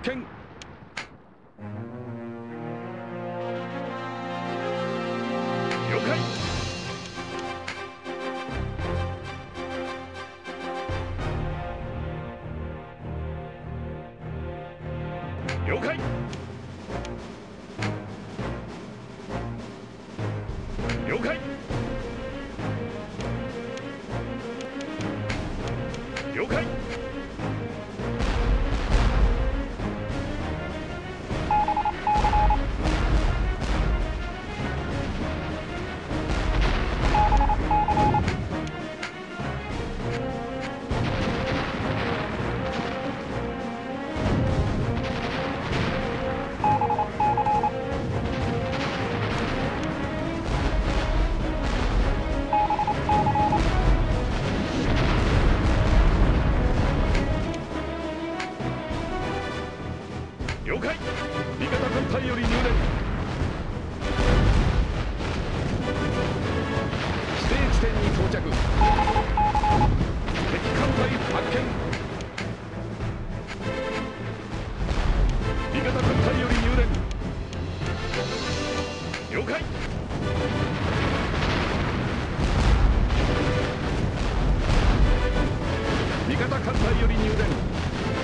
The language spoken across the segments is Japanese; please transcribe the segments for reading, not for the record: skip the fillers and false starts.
見。了解。了解。了解。了解。了解。味方艦隊より入電。指定地点に到着。敵艦隊発見。味方艦隊より入電。了解。味方艦隊より入電。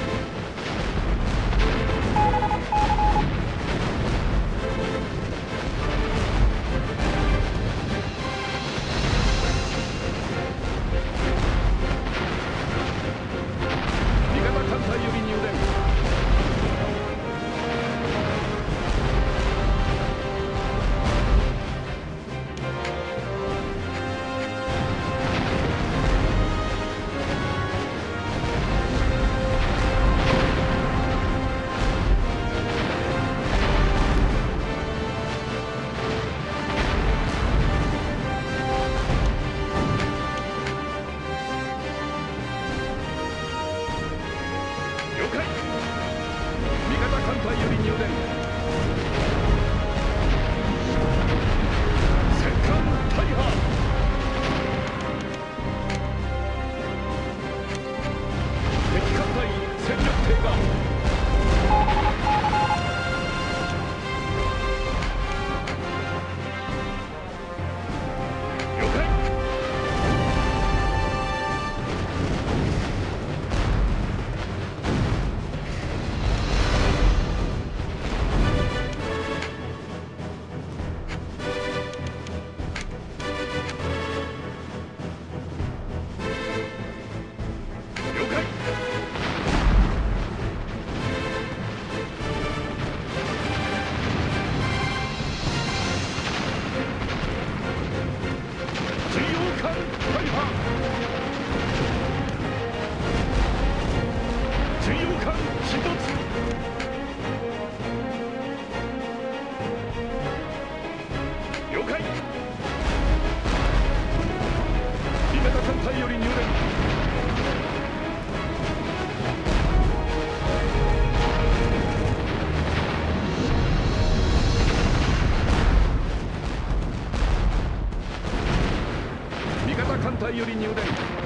艦隊より入電。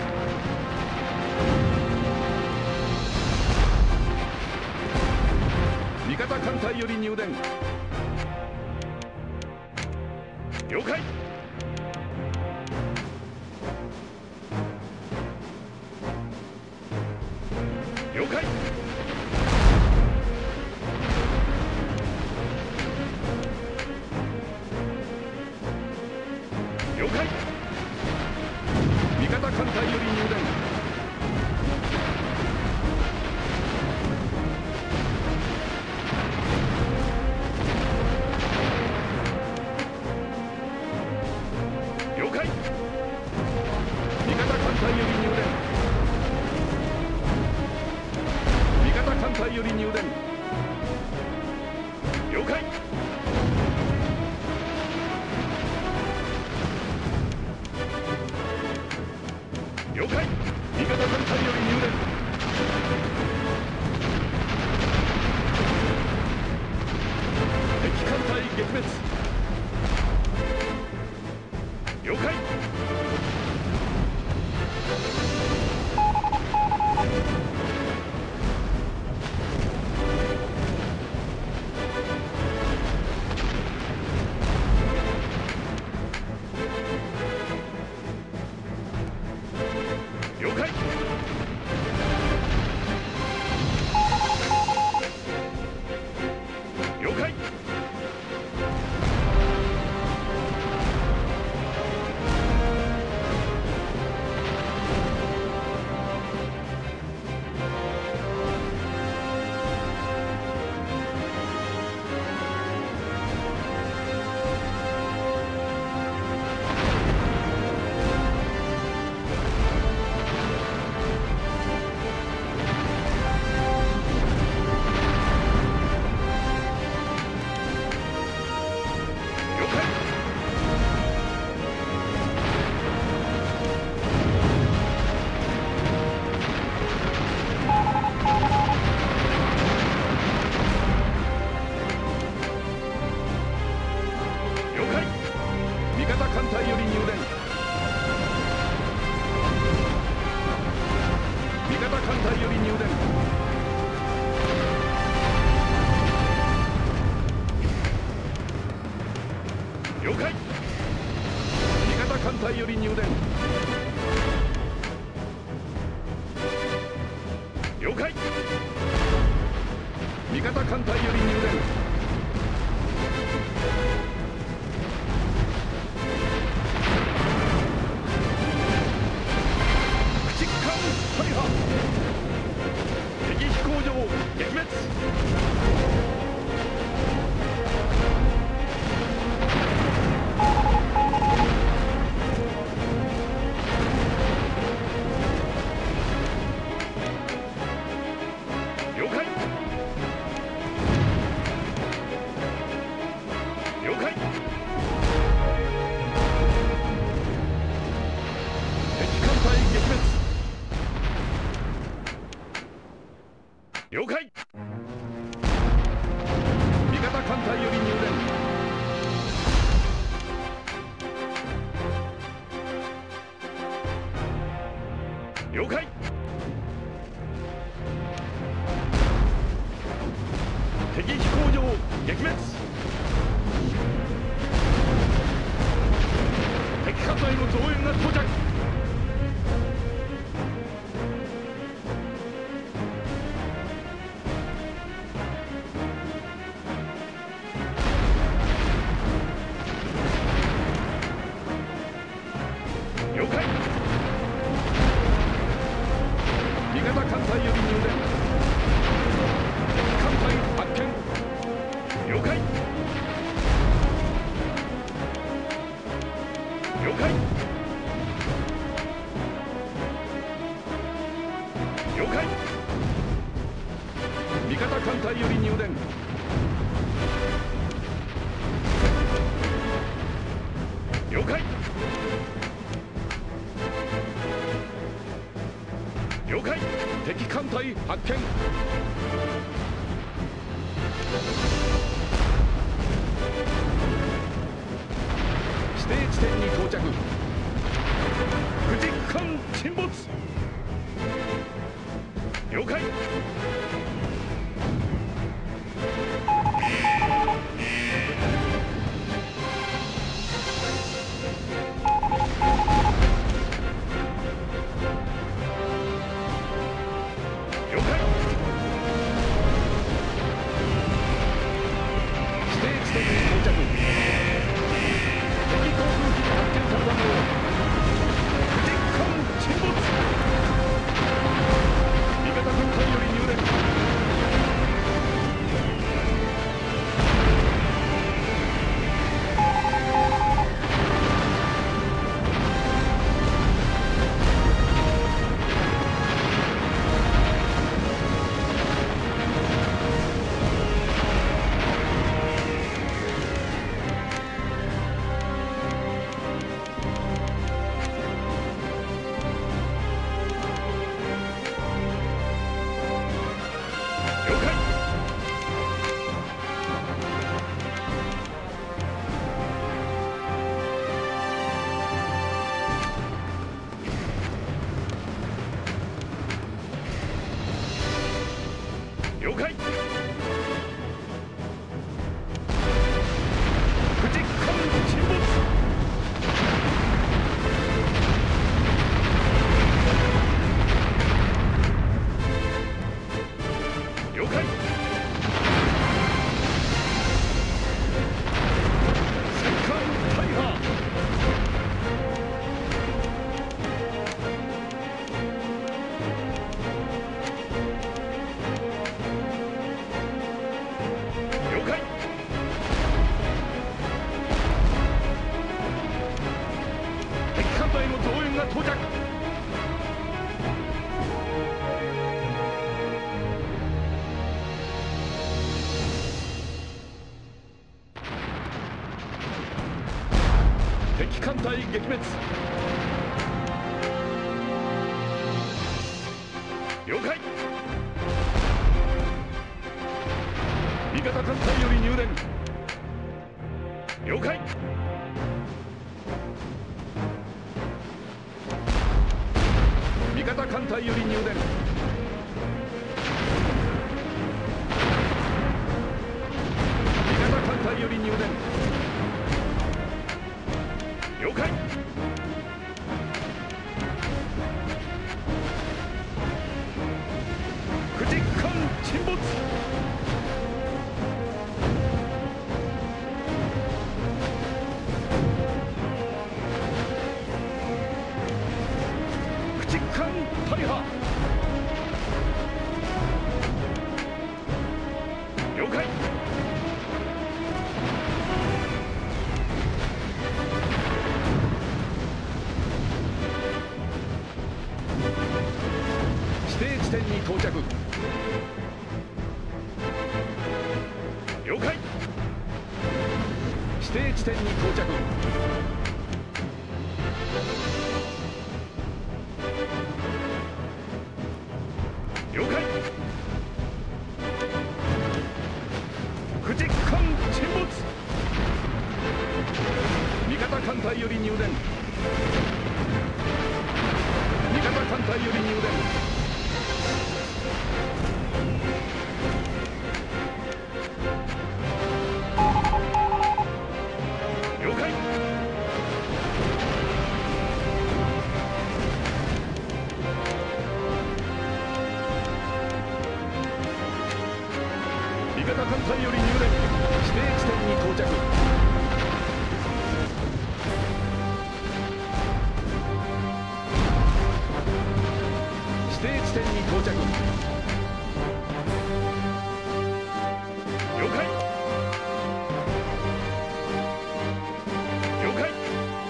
味方艦隊より入電。了解。了解。了解。味方艦隊より入電。了解。味方艦隊より入電。味方艦隊より入電。了解。了解。 解。了解。味方艦隊より入電。味方艦隊より入電。了解。味方艦隊より入電。了解。味方艦隊より入電。駆逐艦大破。敵飛行場撃滅。了解。了解。敵艦隊撃滅。了解。味方艦隊より入電。了解。敵飛行場撃滅。敵艦隊の増援が到着。了解。味方艦隊より入電。敵艦隊発見。了解。了解。了解。味方艦隊より入電。了解。了解。敵艦隊発見。指定地点に到着。駆逐艦沈没。了解。了解。指定地点に到着。敵航空機に発見された模様。駆逐艦沈没。味方艦隊より入電。 敵艦隊撃滅。了解。味方艦隊より入電。了解。味方艦隊より入電。味方艦隊より入電。了解。駆逐艦沈没。駆逐艦大破。了解。指定地点に到着。了解。指定地点に到着。了解。駆逐艦沈没。味方艦隊より入電。味方艦隊より入電。了解。味方艦隊より入電。指定地点に到着。指定地点に到着。了解。了解。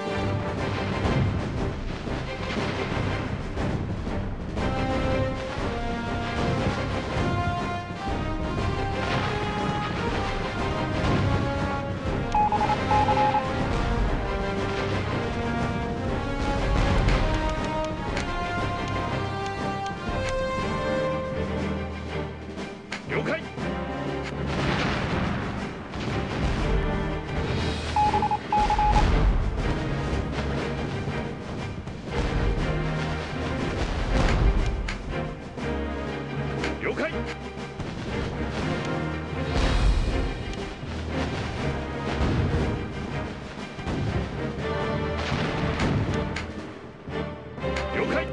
了解。了解。了解。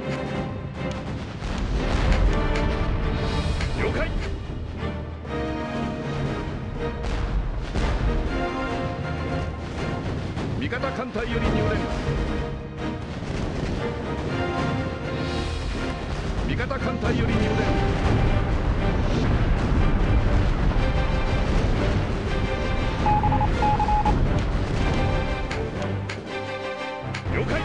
了解。味方艦隊より入電。味方艦隊より入電。了解。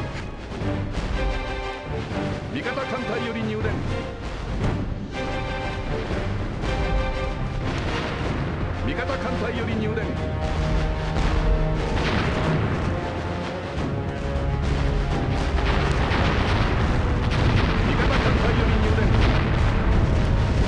味方艦隊より入電。味方艦隊より入電。味方艦隊より入電。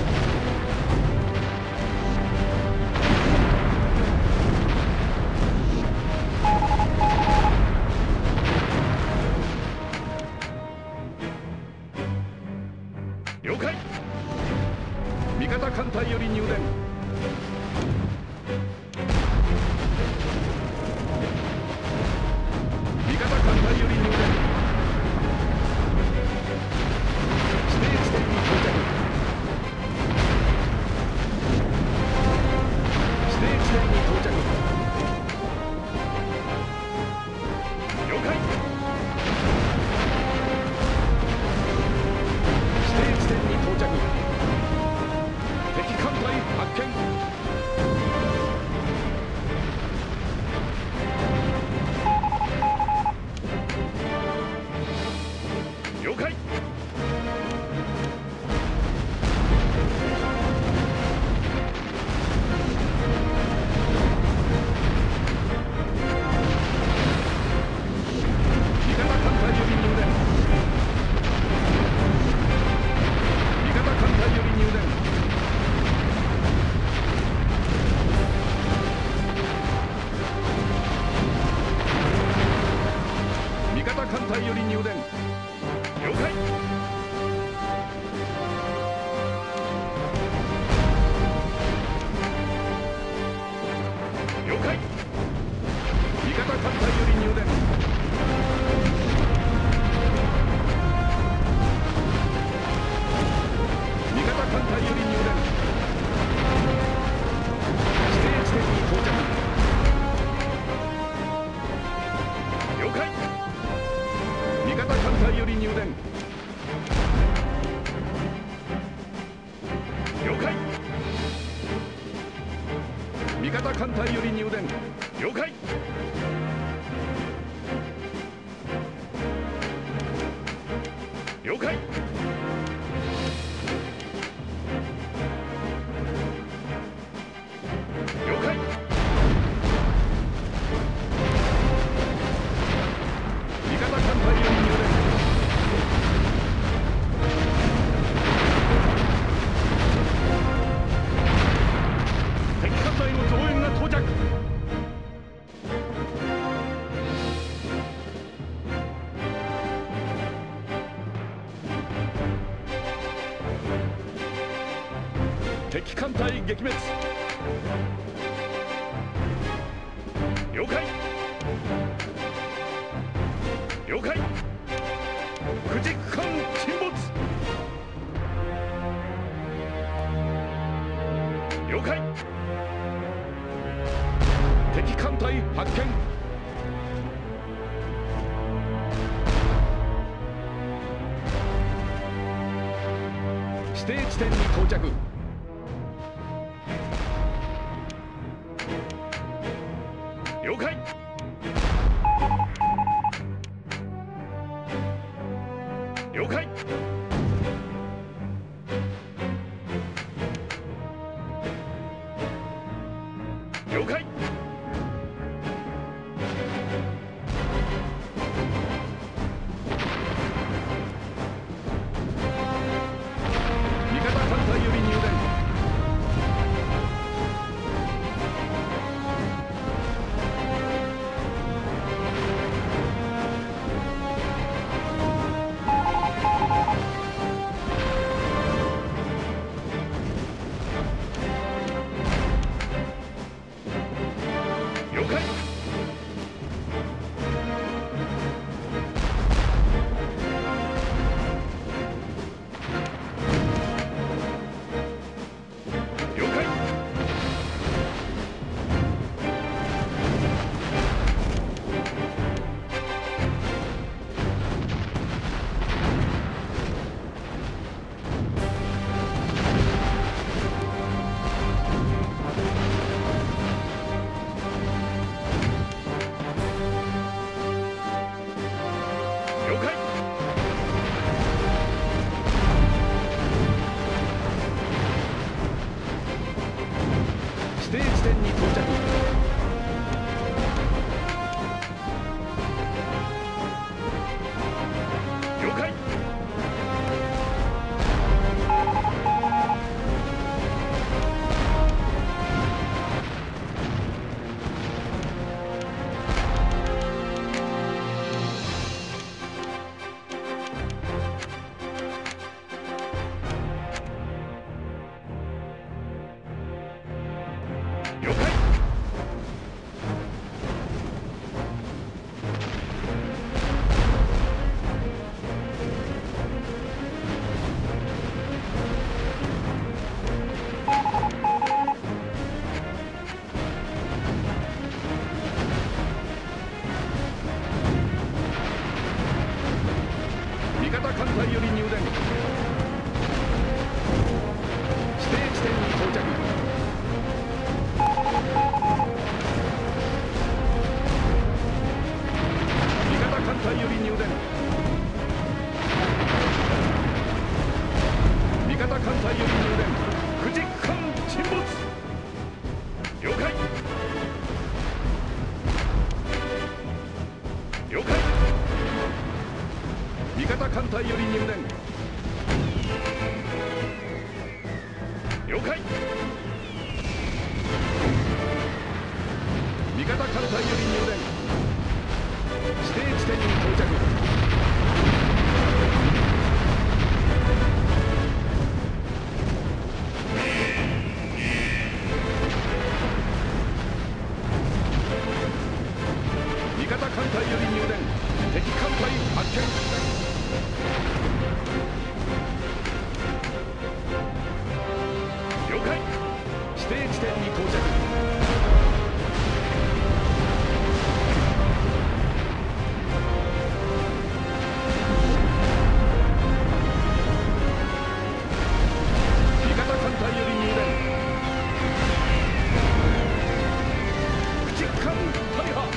隊より入電。了解。了解。味方艦隊より入電。味方艦隊より入電。指定地点に到着。了解。味方艦隊より入電。了解。味方艦隊より入電。了解。了解。了解。味方艦隊より入電。敵艦隊の増援が到着。敵艦隊撃滅。了解。了解。駆逐艦沈没。了解。敵艦隊発見。指定地点に到着。了解。了解。了解。味方艦隊より入電。了解。了解。了解。指定地点に到着。了解。了解。味方艦隊より入電。指定地点に到着。味方艦隊より入電。味方艦隊より入電。駆逐艦沈没。了解。了解。味方艦隊より入電。了解。味方艦隊より入電。指定地点に到着。 艦隊より入電。敵艦隊発見。了解。指定地点に到着。味方艦隊より入電。駆逐艦大破。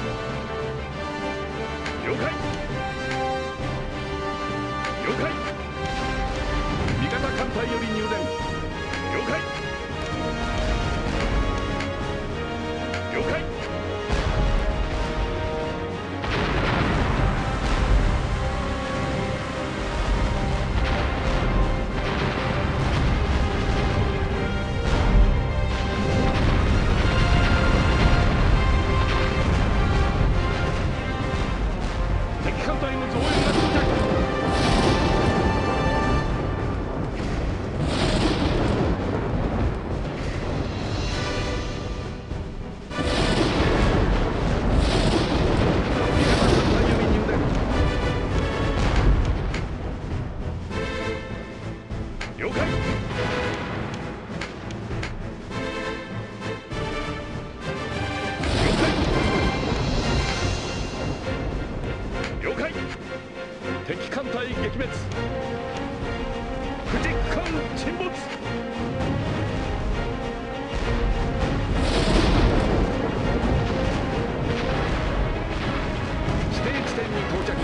了解。了解。味方艦隊より入電。了解。了解。敵艦隊の増援が到着。了解。了解。敵艦隊撃滅。駆逐艦沈没。指定地点に到着。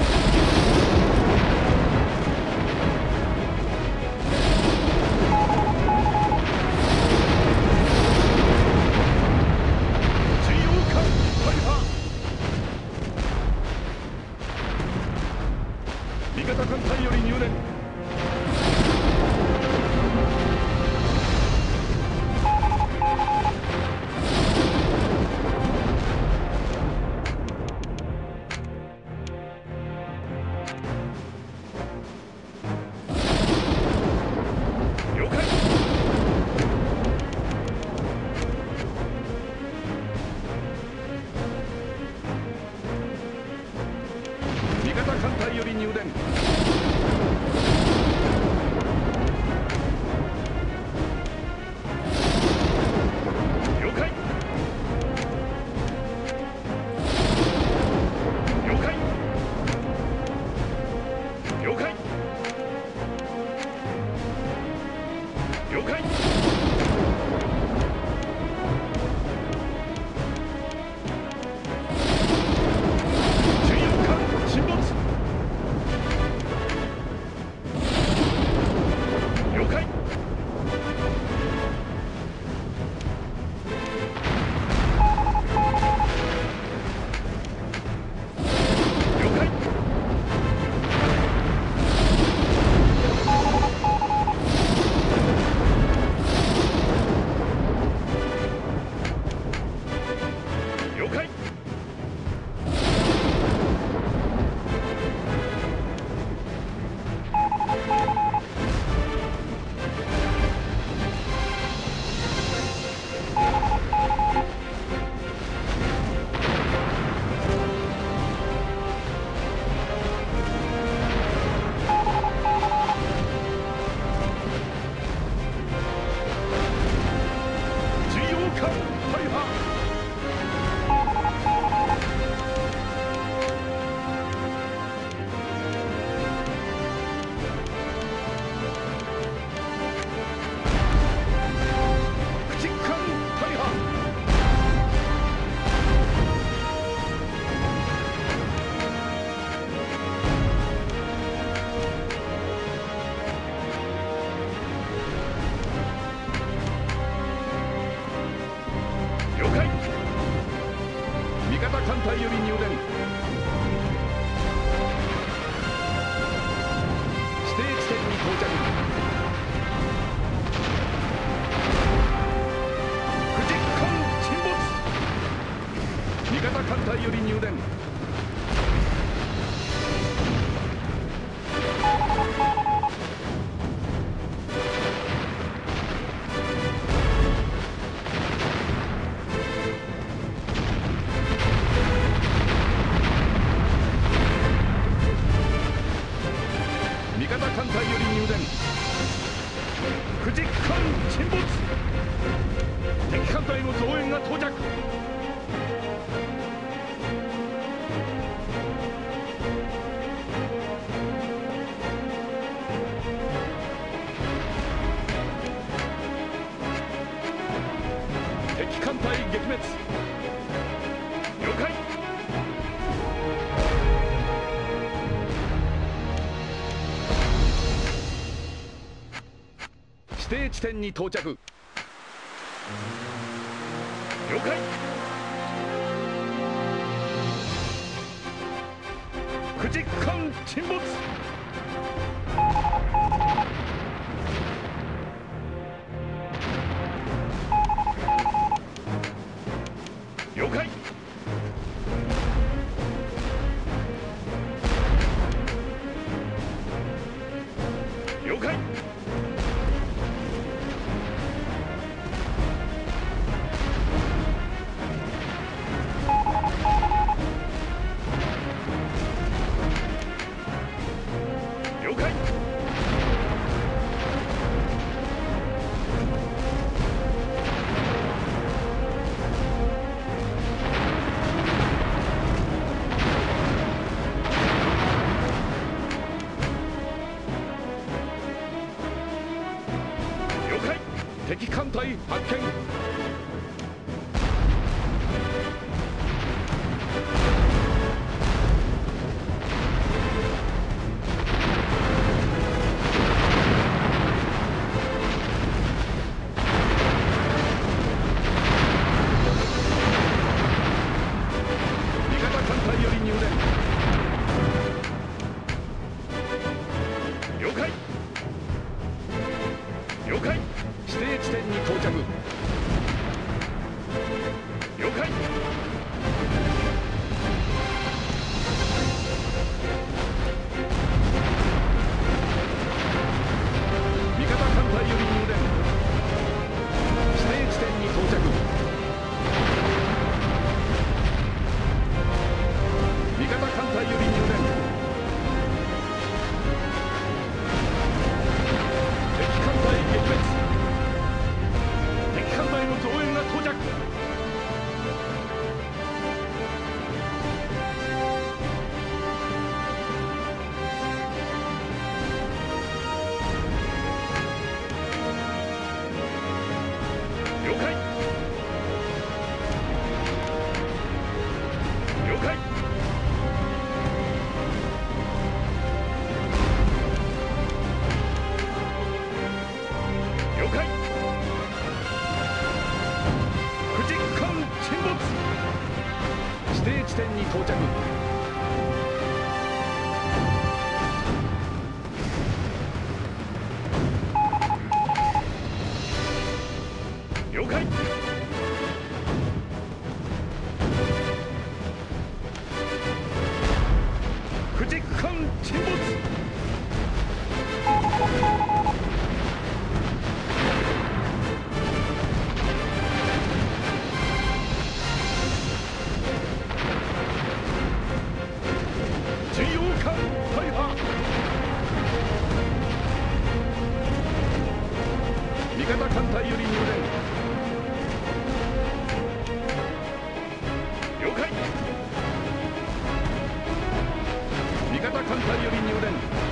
味方艦隊より入電。了解。味方艦隊より入電。了解。了解。了解。了解。巡洋艦沈没。了解。了解。了解。巡洋艦大破。駆逐艦大破。了解。味方艦隊より入電。指定地点に到着。駆逐艦沈没。味方艦隊より入電。 敵艦隊撃滅。了解。指定地点に到着。了解。駆逐艦沈没。了解。了解。了解。了解。敵艦隊発見。味方艦隊より入電。了解。了解。指定地点に到着。了解。味方艦隊より入電。指定地点に到着。味方艦隊より入電。敵艦隊撃滅。敵艦隊の増援が到着。了解。了解。了解。駆逐艦沈没。指定地点に到着。了解。駆逐艦沈没。巡洋艦大破。味方艦隊より入電。了解。味方艦隊より入電。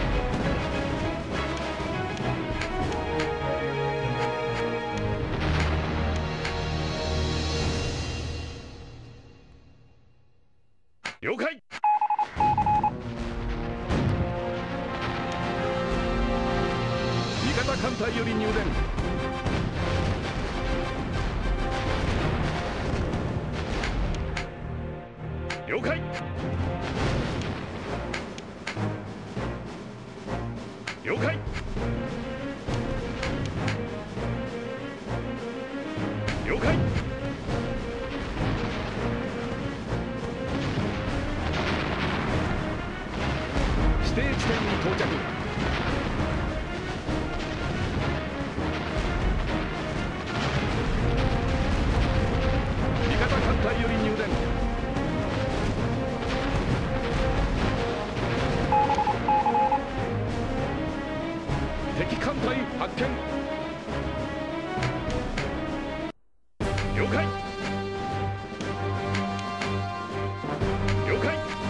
了解。味方艦隊より入電。了解。了解。了解。指定地点に到着。味方艦隊より入電。敵艦隊発見。了解。了解。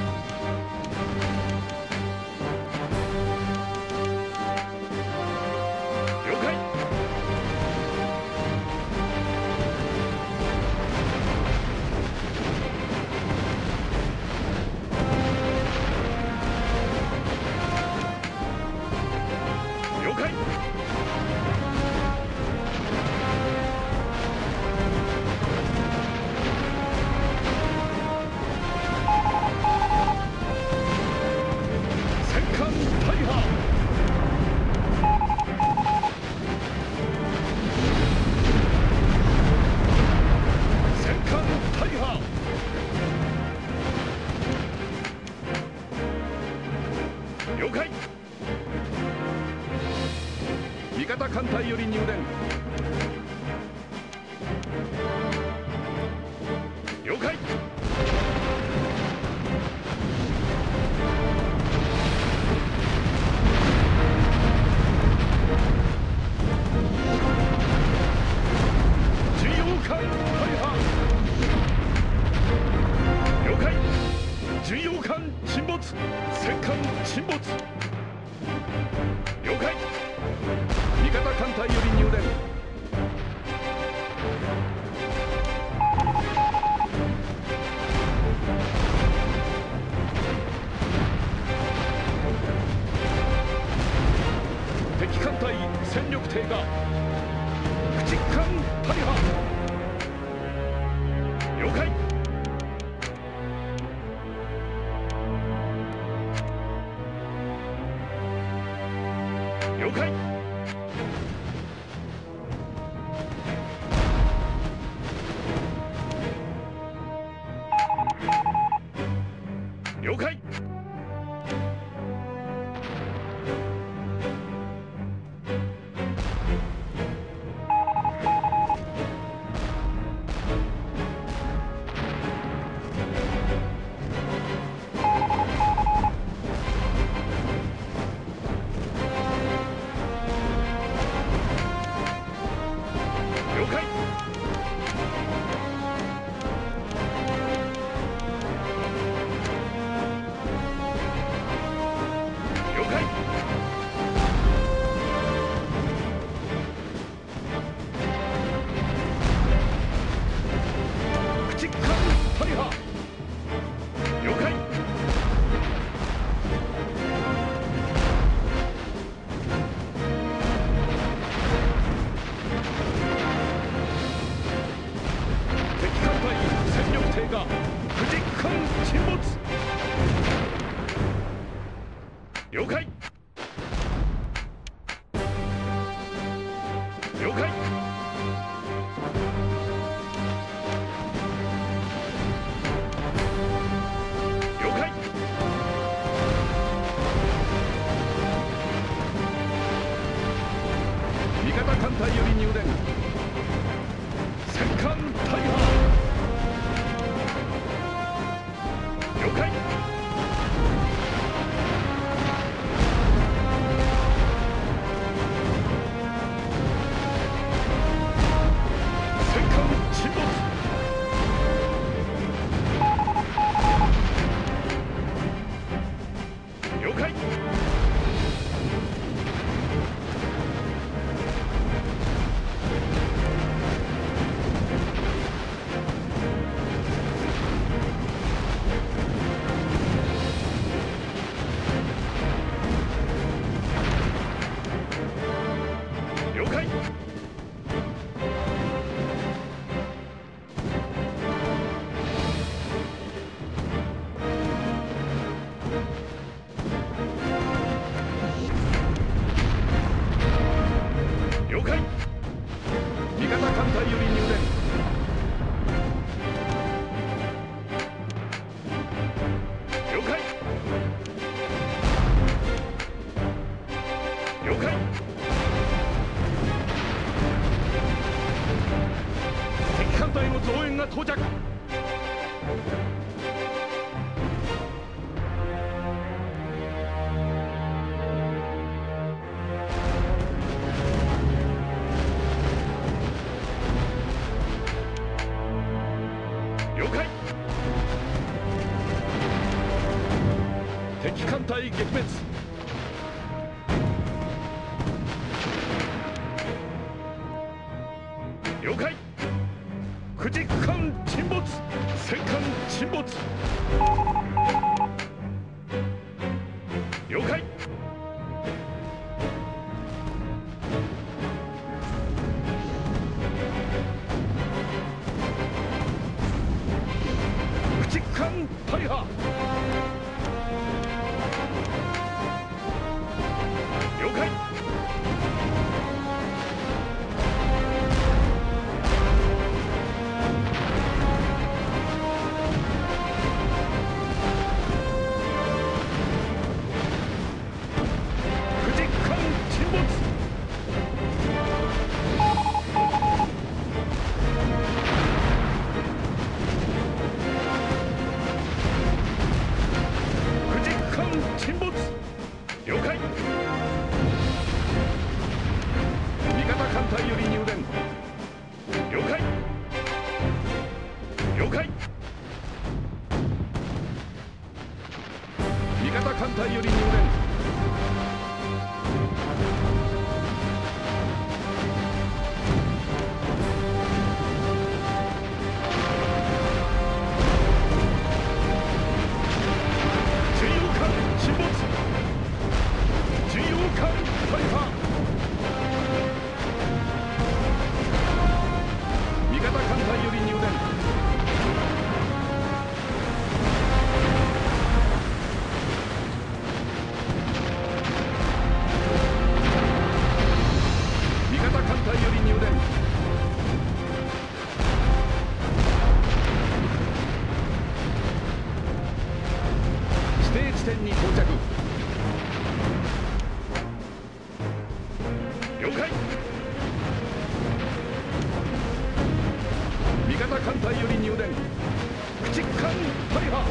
了解。味方艦隊より入電。了解。重要艦大破。了解。重要艦沈没。戦艦沈没。了解。味方艦隊より入電。敵艦隊戦力低下。駆逐艦大破。了解。了解。了解。了解。了解。駆逐艦大破。了解。敵艦隊戦力低下。駆逐艦沈没。了解。了解。了解。味方艦隊より入電。戦艦大破。了解。戦艦沈没。了解。了解。了解。味方艦隊より入電。了解。了解。敵艦隊の増援が到着。了解。敵艦隊撃滅。了解。駆逐艦沈没。戦艦沈没。了解。駆逐艦大破。了解。 沈没。了解。味方艦隊より入電。了解。了解。味方艦隊より入電。地点に到着。了解。味方艦隊より入電。駆逐艦大破。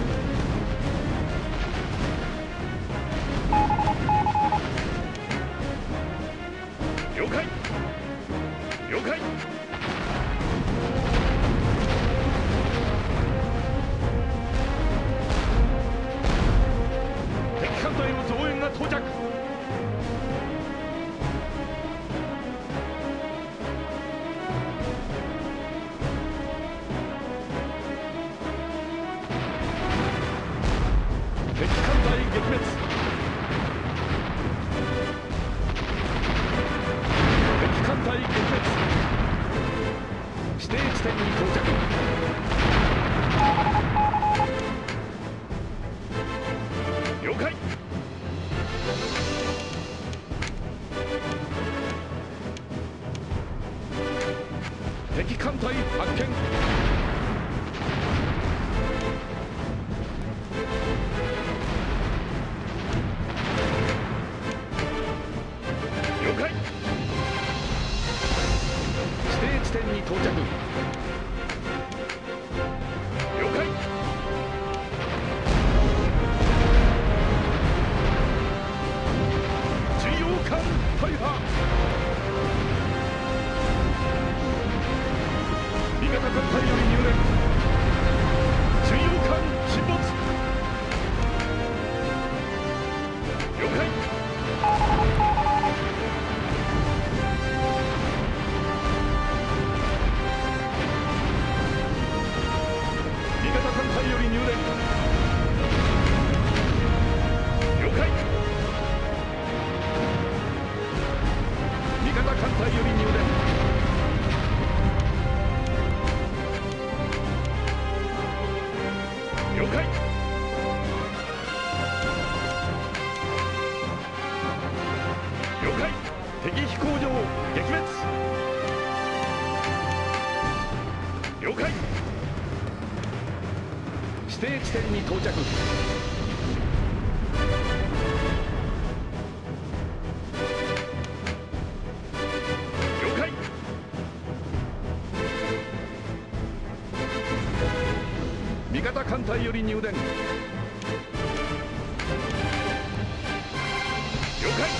了解。了解。増援が到着。敵艦隊撃滅。敵艦隊撃滅。指定地点に到着。了解。敵艦隊発見。了解。指定地点に到着。了解。重要艦大破。味方艦隊より入電。重要艦沈没。了解。味方艦隊より入電。了解。味方艦隊より入電。了解。了解。敵飛行場撃滅。了解。指定地点に到着。了解。味方艦隊より入電。了解。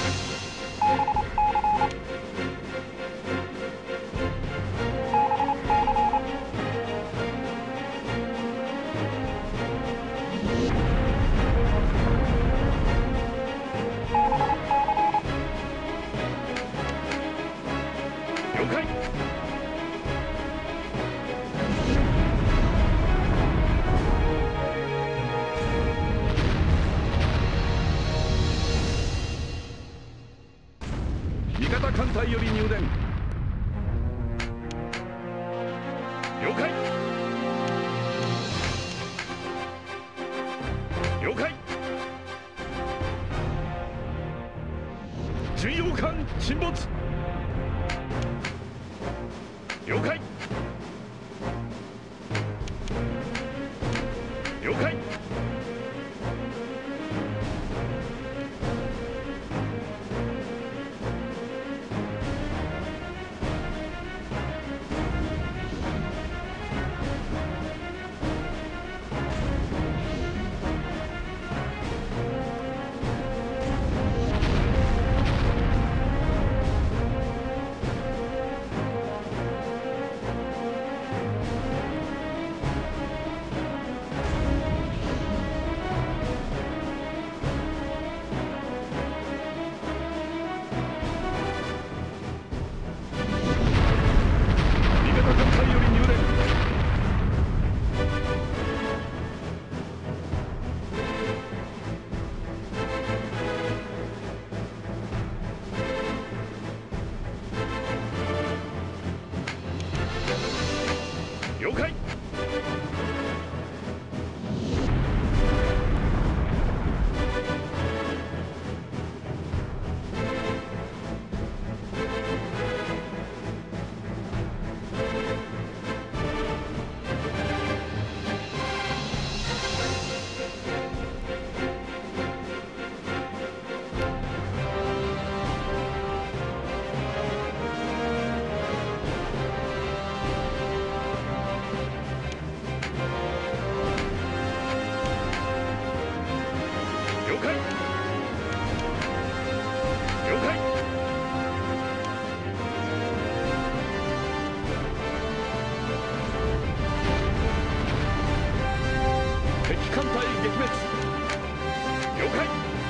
了解。味方艦隊より入電。了解。了解。巡洋艦沈没。了解。了解。 了解。了解。敵艦隊撃滅。了解。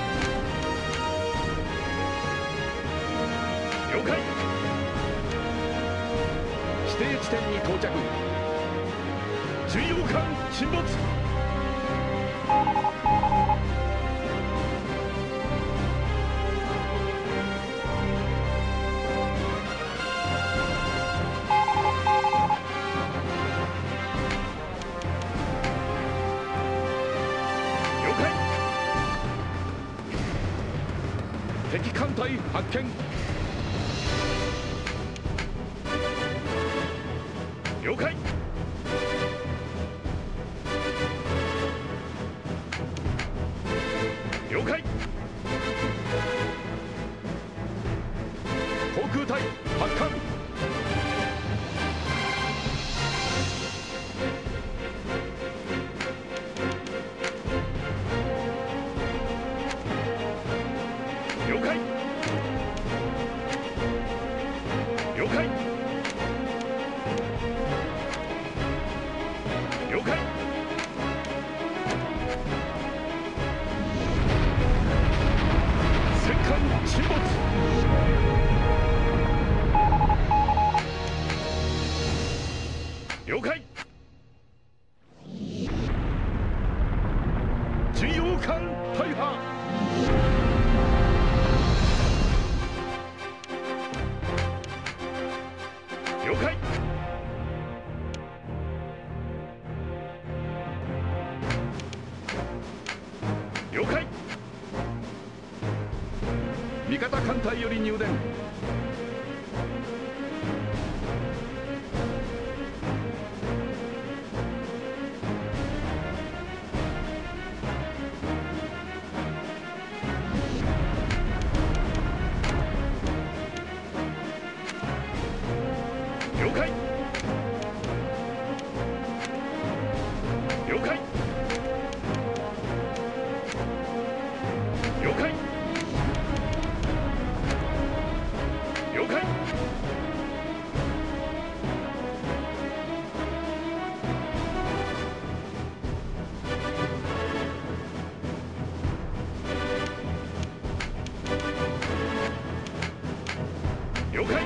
了解。指定地点に到着。巡洋艦沈没。敵艦隊発見。了解。了解。航空隊発艦。了解。了解。了解。戦艦沈没。了解。巡洋艦大破。了解。了解。味方艦隊より入電。了解。了解。了解。了解。了解。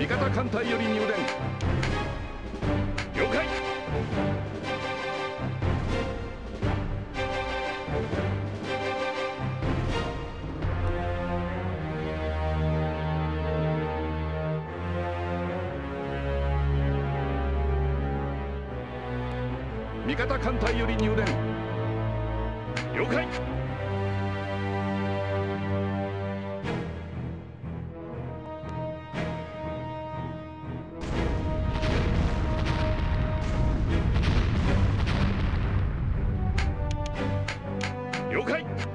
方艦隊より入電。了解。味方艦隊より入電。了解。了解。